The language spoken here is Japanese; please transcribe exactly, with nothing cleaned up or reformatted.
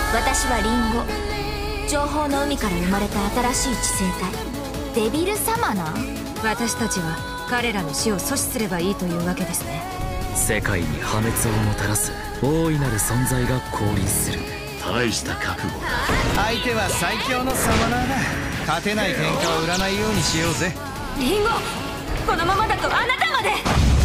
私はリンゴ。情報の海から生まれた新しい知性体、デビルサマナー。 私たちは彼らの死を阻止すればいいというわけですね。 世界に破滅をもたらす大いなる存在が降臨する。 大した覚悟。 相手は最強のサマナーだ。勝てない喧嘩を売らないようにしようぜ。 リンゴ、このままだとあなたまで。